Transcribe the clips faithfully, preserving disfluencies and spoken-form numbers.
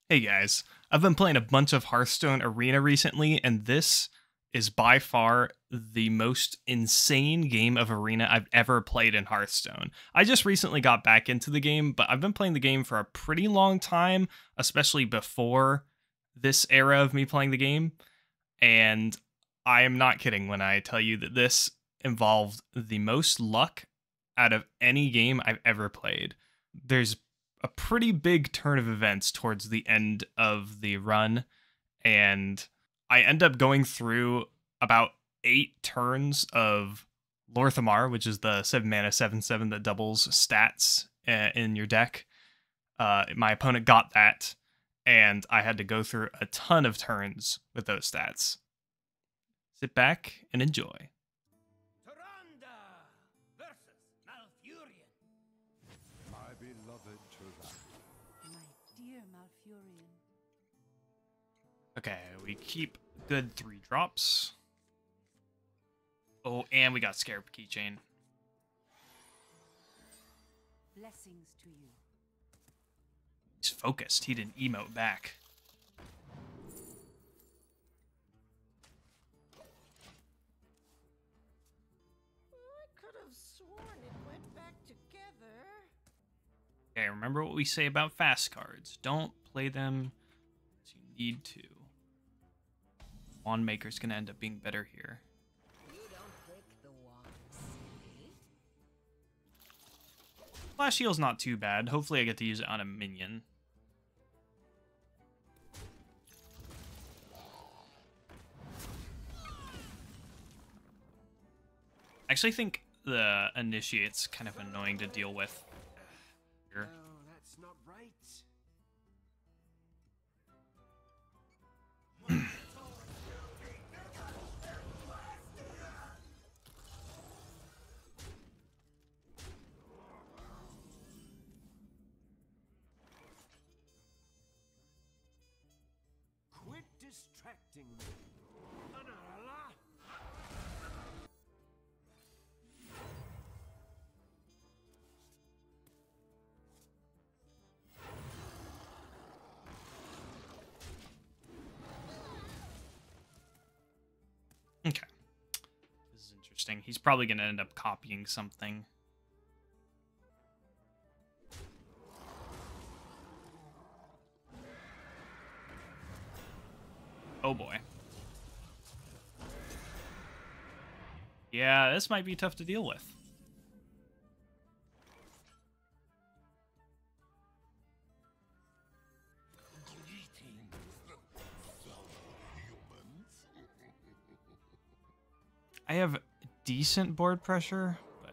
Hey guys, I've been playing a bunch of Hearthstone Arena recently, and this is by far the most insane game of Arena I've ever played in Hearthstone. I just recently got back into the game, but I've been playing the game for a pretty long time, especially before this era of me playing the game, and I am not kidding when I tell you that this involved the most luck out of any game I've ever played. There's a pretty big turn of events towards the end of the run, and I end up going through about eight turns of lor'themar, which is the seven mana seven seven that doubles stats uh, in your deck. Uh, my opponent got that, and I had to go through a ton of turns with those stats. Sit back and enjoy. Okay, we keep good three drops. Oh, and we got Scarab Keychain. Blessings to you. He's focused. He didn't emote back. I could have sworn it went back together. Okay, remember what we say about fast cards. Don't play them as you need to. Wand Maker's gonna end up being better here. You don't break the wand, see? Flash Heal's not too bad. Hopefully I get to use it on a minion. I actually think the Initiate's kind of annoying to deal with here. No, that's not right. Quit distracting me. Okay. This is interesting. He's probably going to end up copying something. Oh boy. Yeah, this might be tough to deal with. I have decent board pressure, but...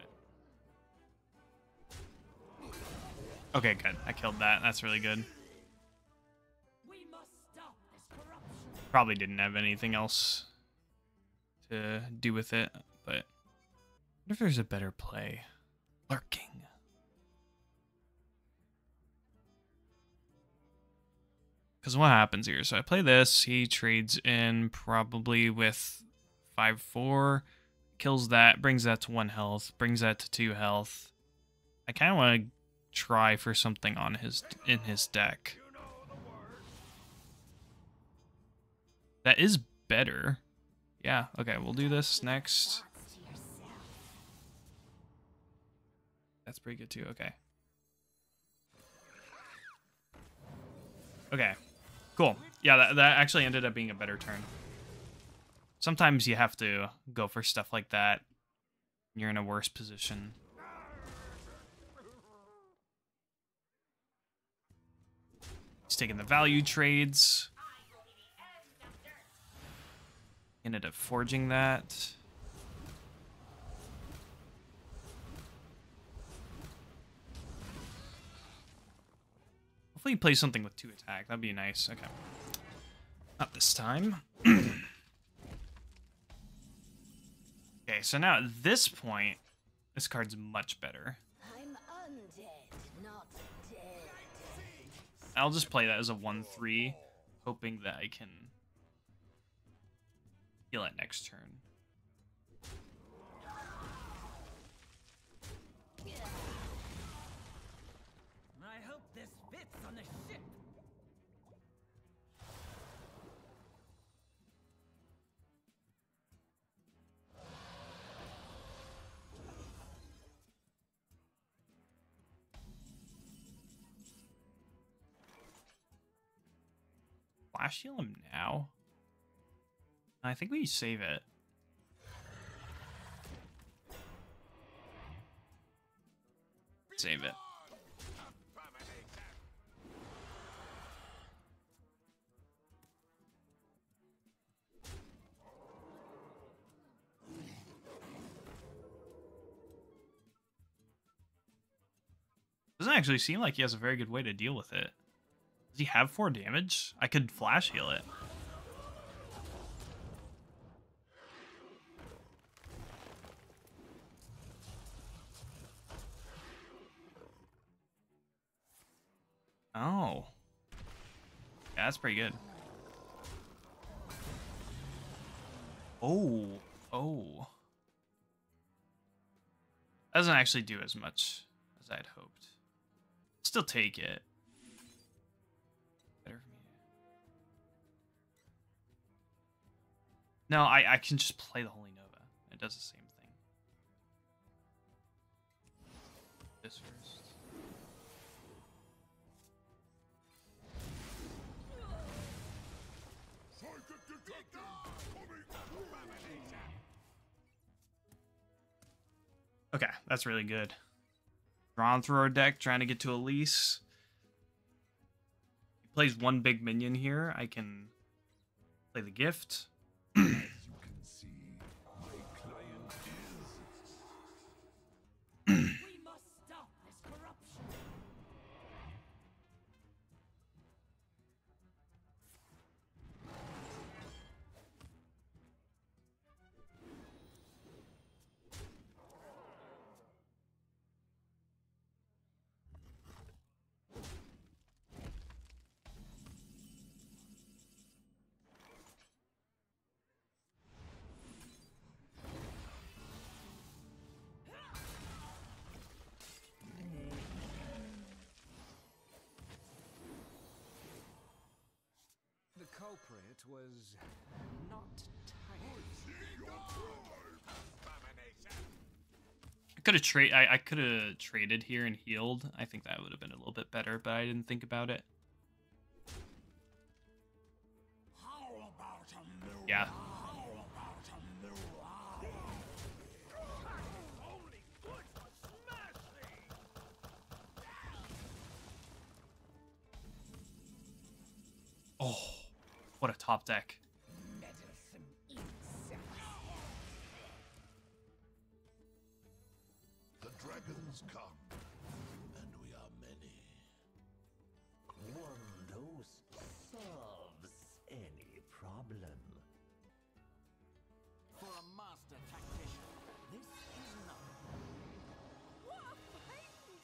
Okay, good. I killed that. That's really good. We must stop this corruption. Probably didn't have anything else to do with it, but... I wonder if there's a better play. Lurking. Because what happens here? So I play this. He trades in probably with five four. Kills that. Brings that to one health. Brings that to two health. I kind of want to try for something on his in his deck. That is better. Yeah, okay, we'll do this next. That's pretty good too, okay. Okay, cool. Yeah, that, that actually ended up being a better turn. Sometimes you have to go for stuff like that. You're in a worse position. He's taking the value trades. Ended up forging that. Hopefully he plays something with two attack. That'd be nice. Okay. Not this time. Okay, so now at this point, this card's much better. I'm undead, not dead. I'll just play that as a one three, hoping that I can heal it next turn. I hope this fits on the ship. flash heal him now? I think we save it. Save it. Doesn't actually seem like he has a very good way to deal with it. Does he have four damage? I could flash heal it. Oh. Yeah, that's pretty good. Oh. Oh. Doesn't actually do as much as I'd hoped. Still take it. Better for me. No, I, I can just play the Holy Nova. It does the same thing. This first. Okay, that's really good. Drawn through our deck, trying to get to Elise. He plays one big minion here. I can play the gift. As you can see, my client is. We must stop this corruption. The culprit was not tired. I could have trade. I, I could have traded here and healed. I think that would have been a little bit better, but I didn't think about it. How about a new Yeah. How about a new Only good for smashing! Oh, what a top deck. Meddlesome insects. The dragons come, and we are many. One dose solves any problem. For a master tactician, this is nothing. What a fiend!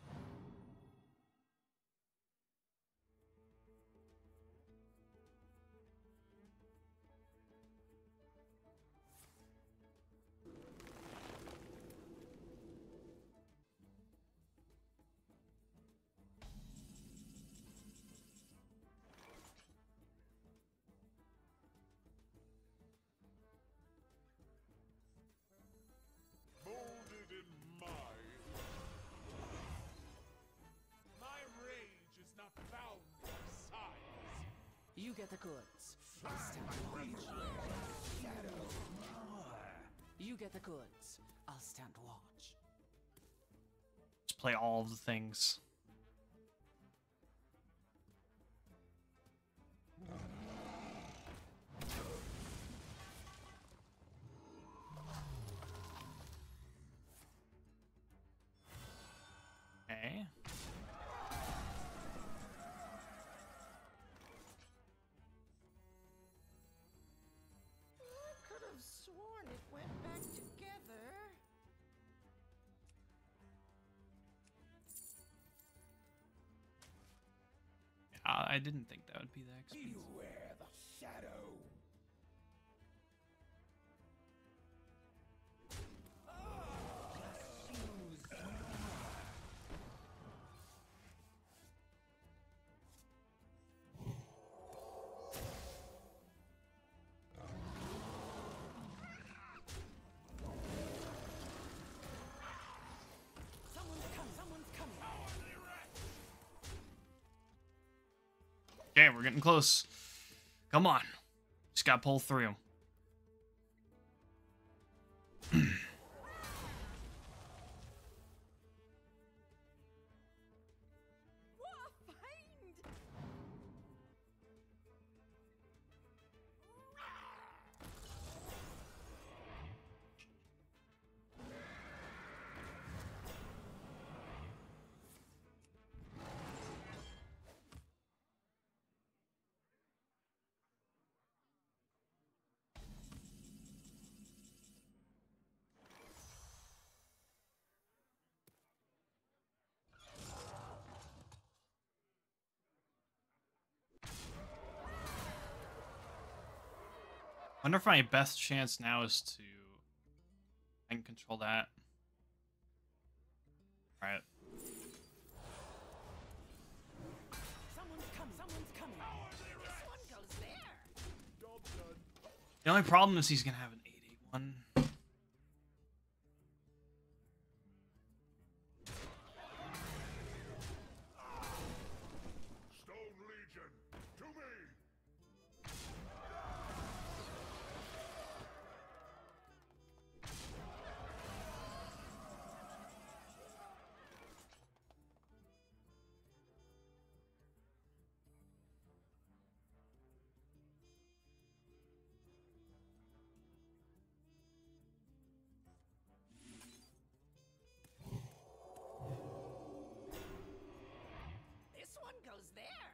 Molded in my. My rage is not bound by size. You get the goods. I'll stand watch. You get the goods. I'll stand watch. Just play all of the things. Okay. I could have sworn it went back together. Uh, I didn't think that would be that expensive. Beware the shadow. Someone's coming. Someone's coming. Okay, we're getting close. Come on. Just gotta pull through. Wonder if my best chance now is to I can control that. All right. Someone's coming. Someone's coming. This one goes there. Job done. The only problem is he's gonna have an eight eight one. Stone Legion, to me! This one goes there.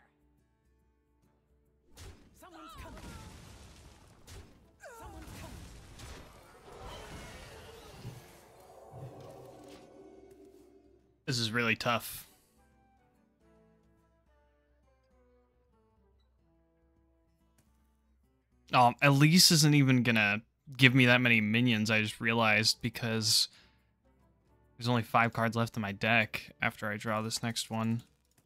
Someone's coming. Someone's coming. This is really tough. Oh, Elise isn't even gonna give me that many minions, I just realized, because there's only five cards left in my deck after I draw this next one.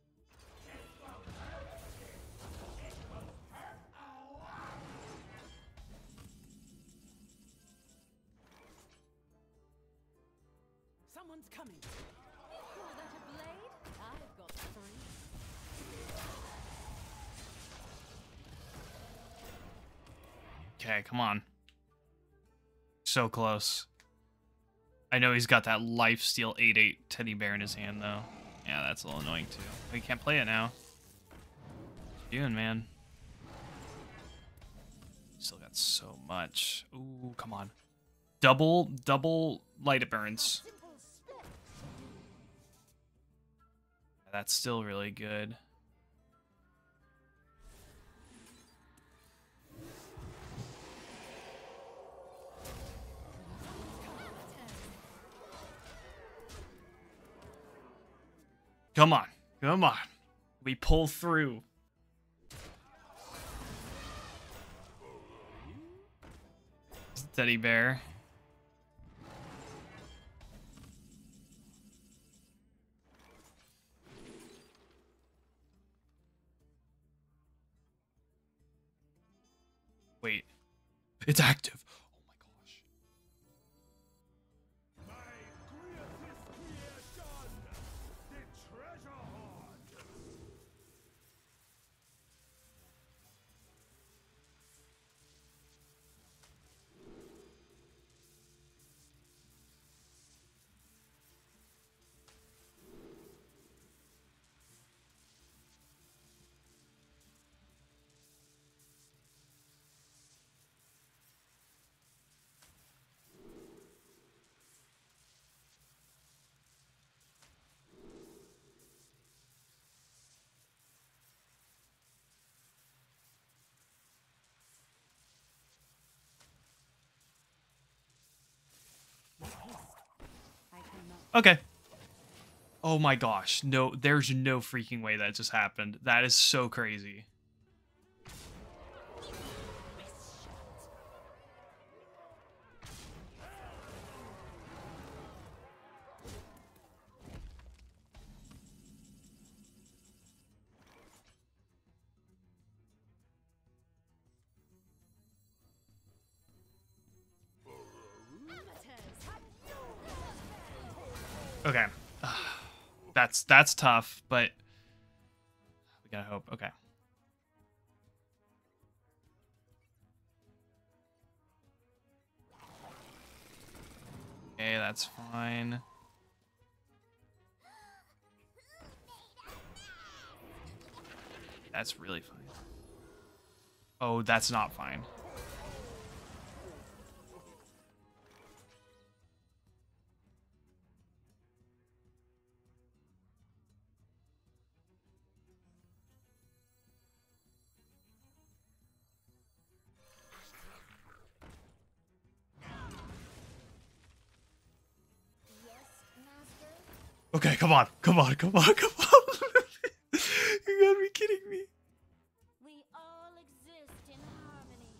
Someone's coming. Call that a blade? I've got three. Okay, come on. So close. I know he's got that lifesteal eight eight teddy bear in his hand, though. Yeah, that's a little annoying, too. We can't play it now. What you doing, man? Still got so much. Ooh, come on. Double, double light it burns. That's still really good. Come on. Come on. We pull through. Teddy bear. Wait. It's active. Oh my gosh. My greatest creation, the treasure hoard! I cannot. Okay. Oh my gosh. No, there's no freaking way that just happened. That is so crazy. Okay. That's that's tough, but we gotta hope. Okay. that's fine. That's really fine. Oh, that's not fine. Okay, come on, come on, come on, come on. You gotta be kidding me. We all exist in harmony.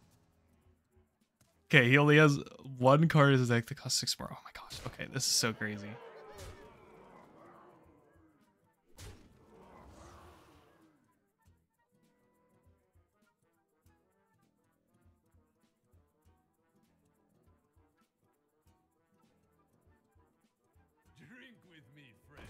Okay, he only has one card in his deck that costs six more. Oh my gosh. Okay, this is so crazy. Drink with me, friend.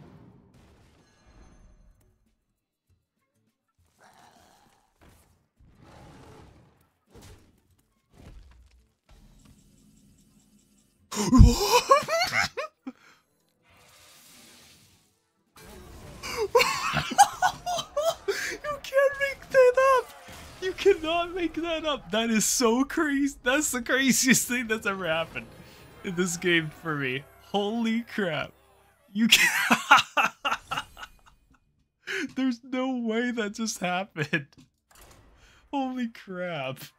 You can't make that up. You cannot make that up. That is so crazy. That's the craziest thing that's ever happened in this game for me. Holy crap. You can't. There's no way that just happened. Holy crap.